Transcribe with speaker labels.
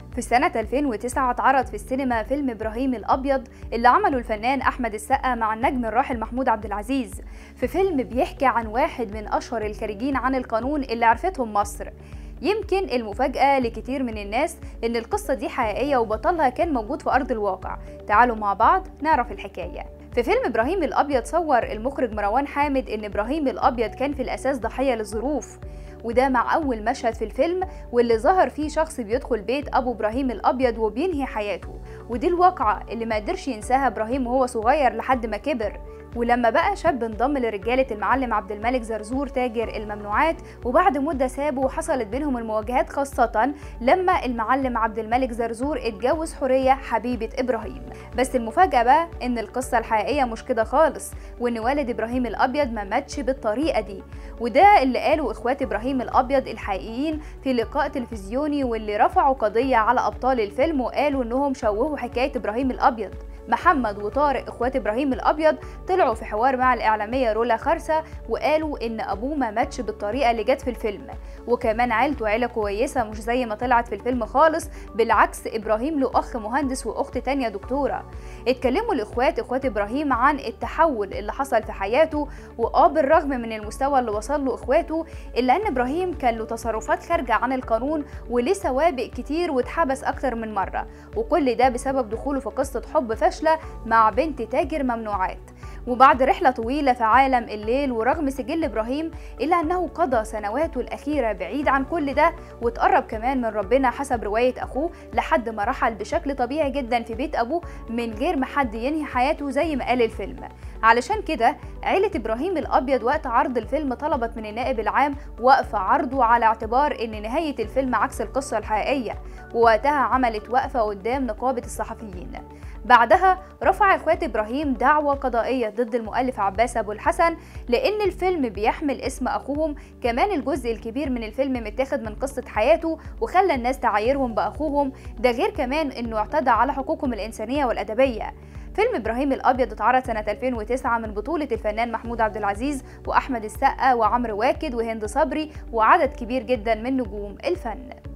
Speaker 1: في سنة 2009 اتعرض في السينما فيلم إبراهيم الأبيض اللي عمله الفنان أحمد السقا مع النجم الراحل محمود عبد العزيز، في فيلم بيحكي عن واحد من أشهر الخارجين عن القانون اللي عرفتهم مصر. يمكن المفاجأة لكتير من الناس إن القصة دي حقيقية وبطلها كان موجود في أرض الواقع. تعالوا مع بعض نعرف الحكاية. في فيلم إبراهيم الأبيض صور المخرج مروان حامد إن إبراهيم الأبيض كان في الأساس ضحية للظروف، وده مع أول مشهد في الفيلم واللي ظهر فيه شخص بيدخل بيت أبو إبراهيم الأبيض وبينهي حياته، ودي الواقعة اللي ما قدرش ينساها إبراهيم وهو صغير لحد ما كبر، ولما بقى شاب انضم لرجالة المعلم عبد الملك زرزور تاجر الممنوعات، وبعد مدة سابه وحصلت بينهم المواجهات، خاصة لما المعلم عبد الملك زرزور اتجوز حورية حبيبة إبراهيم. بس المفاجأة بقى إن القصة الحقيقية مش كده خالص، وإن والد إبراهيم الأبيض ما ماتش بالطريقة دي، وده اللي قاله إخوات إبراهيم الأبيض الحقيقيين في لقاء تلفزيوني، واللي رفعوا قضية على أبطال الفيلم وقالوا إنهم شوهوا حكاية إبراهيم الأبيض. محمد وطارق إخوات إبراهيم الأبيض طلعوا في حوار مع الإعلامية رولا خرسة وقالوا إن أبوه ما ماتش بالطريقة اللي جت في الفيلم، وكمان عيلته عيلة كويسة مش زي ما طلعت في الفيلم خالص، بالعكس إبراهيم له أخ مهندس وأخت تانية دكتورة. اتكلموا إخوات إبراهيم عن التحول اللي حصل في حياته، بالرغم من المستوى اللي وصل له إخواته، إلا أن إبراهيم كان له تصرفات خارجة عن القانون وليه سوابق كتير واتحبس أكتر من مرة، وكل ده بسبب دخوله في قصة حب فاشلة مع بنت تاجر ممنوعات. وبعد رحلة طويلة في عالم الليل ورغم سجل إبراهيم، إلا أنه قضى سنواته الأخيرة بعيد عن كل ده، واتقرب كمان من ربنا حسب رواية أخوه، لحد ما رحل بشكل طبيعي جدا في بيت أبوه من غير ما حد ينهي حياته زي ما قال الفيلم. علشان كده عيلة إبراهيم الأبيض وقت عرض الفيلم طلبت من النائب العام وقف عرضه على اعتبار إن نهاية الفيلم عكس القصة الحقيقية، ووقتها عملت وقفة قدام نقابة الصحفيين. بعدها رفع إخوات إبراهيم دعوى قضائية ضد المؤلف عباس أبو الحسن، لأن الفيلم بيحمل اسم أخوهم، كمان الجزء الكبير من الفيلم متاخد من قصة حياته وخلى الناس تعايرهم بأخوهم، ده غير كمان إنه اعتدى على حقوقهم الإنسانية والأدبية. فيلم إبراهيم الأبيض اتعرض سنة 2009 من بطولة الفنان محمود عبد العزيز وأحمد السقا وعمرو واكد وهند صبري وعدد كبير جدا من نجوم الفن.